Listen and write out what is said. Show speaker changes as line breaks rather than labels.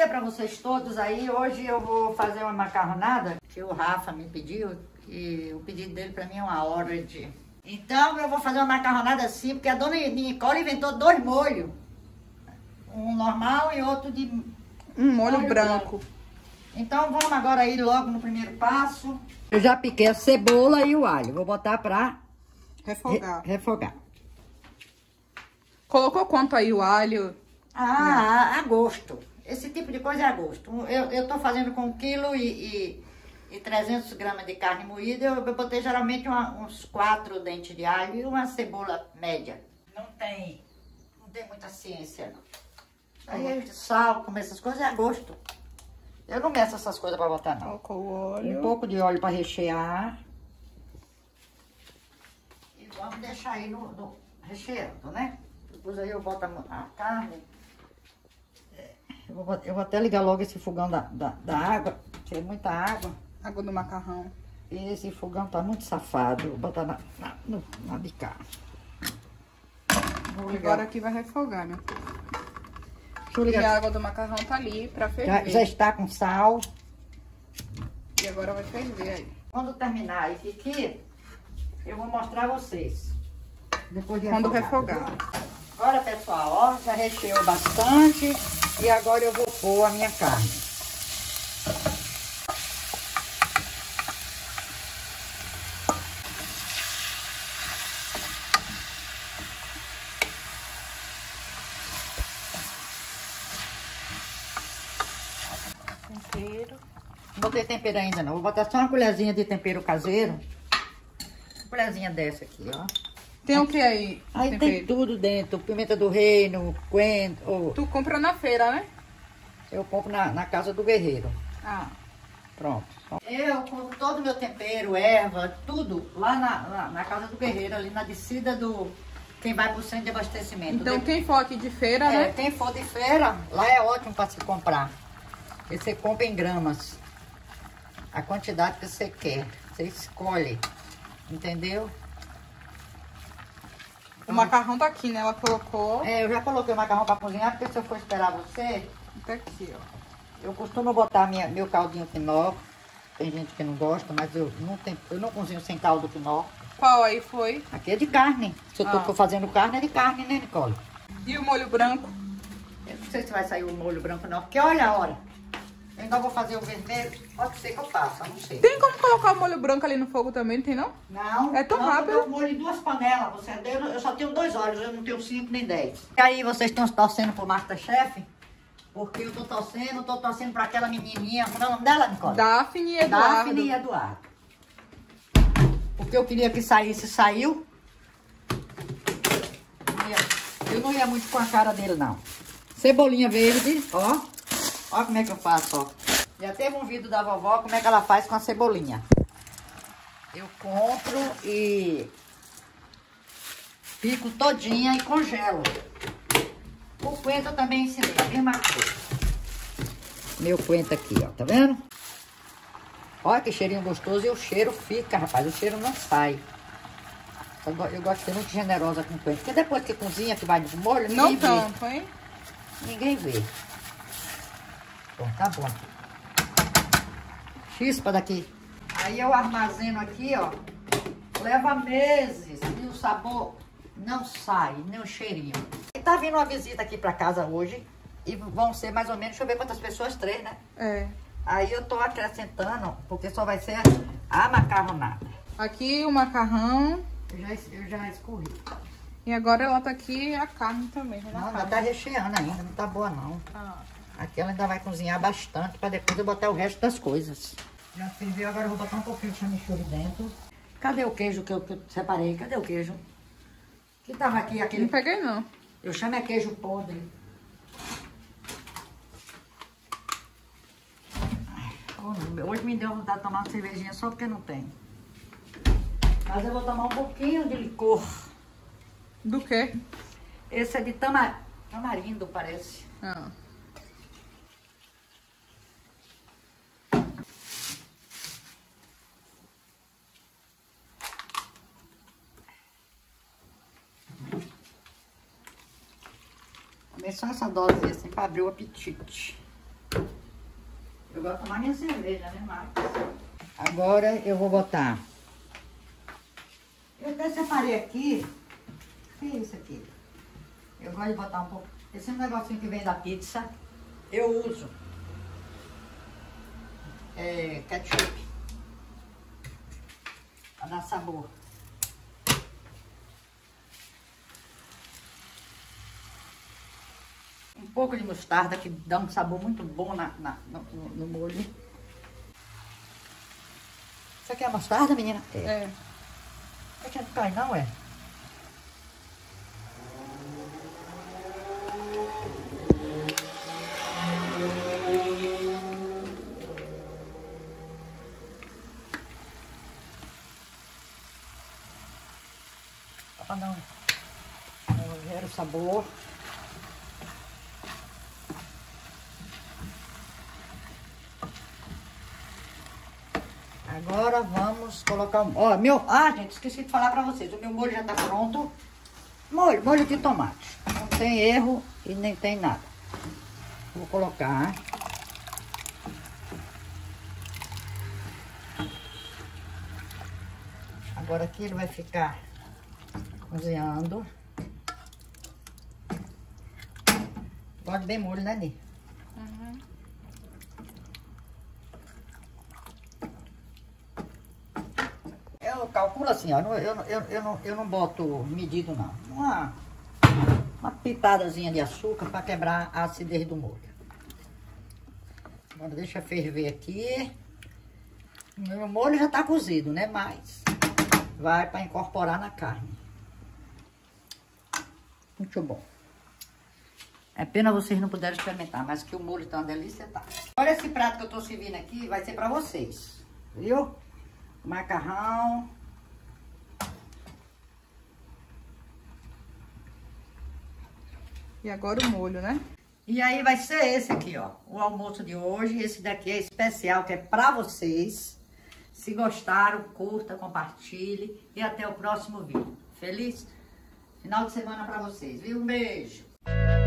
dia para vocês todos aí. Hoje eu vou fazer uma macarronada que o Rafa me pediu e o pedido dele para mim é uma ordem. Então eu vou fazer uma macarronada assim, porque a dona Nicole inventou 2 molhos. Um normal e outro de...
Um molho branco.
Então vamos agora ir logo no primeiro passo. Eu já piquei a cebola e o alho. Vou botar para refogar.
Colocou quanto aí o alho?
A gosto. Esse tipo de coisa é a gosto. Eu tô fazendo com 1 kg e 300 gramas de carne moída. Eu botei geralmente uns 4 dentes de alho e uma cebola média. Não tem muita ciência, não. Aí sal, como essas coisas é a gosto. Eu não meço essas coisas pra botar, não.
Colocou o óleo.
Um pouco de óleo pra rechear. E vamos deixar aí no recheando, né? Depois aí eu boto a carne. Eu vou até ligar logo esse fogão da água. Tem muita água.
Água do macarrão.
E esse fogão tá muito safado. Vou botar na bicar.
Agora aqui vai refogar, né?
Deixa eu ligar.
E a água do macarrão tá ali pra ferver.
Já está com sal.
E agora vai ferver aí.
Quando terminar isso aqui, eu vou mostrar a vocês. Depois de
quando refogar.
Agora, pessoal, ó, já recheou bastante. E agora eu vou pôr a minha carne.
Tempero.
Não botei tempero ainda não. Vou botar só uma colherzinha de tempero caseiro. Uma colherzinha dessa aqui, ó.
Tem o que aí?
Aí
tempero?
tem tudo dentro. Pimenta do reino, coentro.
Tu compra na feira, né?
Eu compro na casa do guerreiro.
Ah.
Pronto. Eu compro todo o meu tempero, erva, tudo lá na casa do guerreiro, ali na descida do... Quem vai pro centro de abastecimento.
Então quem for aqui de feira, né?
Quem for de feira, lá é ótimo para se comprar. Porque você compra em gramas. A quantidade que você quer. Você escolhe. Entendeu?
O macarrão tá aqui, né? Ela colocou.
Eu já coloquei o macarrão para cozinhar, porque se eu for esperar você...
Tá aqui, ó.
Eu costumo botar meu caldinho quinó. Tem gente que não gosta, mas eu não cozinho sem caldo quinó.
Qual aí foi?
Aqui é de carne. Se eu tô fazendo carne, é de carne, né, Nicole?
E o molho branco?
Eu não sei se vai sair o molho branco, não. Porque olha a hora. Eu ainda vou fazer o vermelho. Pode ser que eu faça, não sei.
Tem como colocar o molho branco ali no fogo também, não tem não?
Não.
É tão rápido.
Eu molho em 2 panelas. Eu só tenho 2 olhos, eu não tenho 5 nem 10. E aí, vocês estão torcendo pro Masterchef? Porque eu tô torcendo pra aquela menininha. Como é o nome dela, Nicole?
Daphne e Eduardo.
Daphne e Eduardo. Porque eu queria que saísse, saiu. Eu não ia muito com a cara dele, não. Cebolinha verde, ó. Ó como é que eu faço, ó. Já teve um vídeo da vovó, como é que ela faz com a cebolinha. Eu compro e pico todinha e congelo. O coentro eu também ensinei, a mesma coisa. Meu coentro aqui, ó, tá vendo? Olha que cheirinho gostoso e o cheiro fica, rapaz, o cheiro não sai. Eu gosto de ser muito generosa com o coentro, porque depois que cozinha, que vai no molho,
não tanto, hein?
Ninguém vê. Bom, tá bom. Chispa daqui. Aí eu armazeno aqui, ó. Leva meses e o sabor não sai, nem o cheirinho. E tá vindo uma visita aqui pra casa hoje. E vão ser mais ou menos, deixa eu ver quantas pessoas, 3, né?
É.
Aí eu tô acrescentando, porque só vai ser a macarronada.
Aqui o macarrão.
Eu já escorri.
E agora ela tá aqui a carne também.
Não, ela tá recheando ainda, não tá boa não. Aqui ela ainda vai cozinhar bastante pra depois eu botar o resto das coisas. Já ferveu, agora eu vou botar um pouquinho de chimichurri dentro. Cadê o queijo que eu separei? Cadê o queijo? Que tava aqui aquele...
Não peguei não.
Eu chamo é queijo podre. Hoje me deu vontade de tomar uma cervejinha só porque não tem. Mas eu vou tomar um pouquinho de licor.
Do quê?
Esse é de tamarindo, parece.
Ah.
Comer só essa dose assim para abrir o apetite. gosto de tomar minha cerveja, né, Marcos? Agora eu vou botar. Eu até separei aqui. O que é isso aqui? Eu gosto de botar um pouco. Esse negocinho que vem da pizza, eu uso. Ketchup. Pra dar sabor. Um pouco de mostarda que dá um sabor muito bom no molho. Isso aqui é mostarda, menina?
É.
É que não cai, não é? Só não ver o sabor. Agora vamos colocar o... Ó, gente, esqueci de falar pra vocês. O meu molho já tá pronto. Molho de tomate. Não tem erro e nem tem nada. Vou colocar. Agora aqui ele vai ficar cozinhando. Gosto de bem molho, né, Ni?
Uhum.
Eu calculo assim, ó. Eu não boto medido, não. Uma pitadazinha de açúcar para quebrar a acidez do molho. Agora deixa ferver aqui. O meu molho já tá cozido, né? Mas vai para incorporar na carne. Muito bom. É pena vocês não puderem experimentar, mas que o molho tá uma delícia, tá? Olha esse prato que eu tô servindo aqui, vai ser para vocês. Viu? Macarrão.
E agora o molho, né?
E aí vai ser esse aqui, ó. O almoço de hoje. Esse daqui é especial, que é pra vocês. Se gostaram, curta, compartilhe. E até o próximo vídeo. Feliz final de semana pra vocês, viu? Um beijo.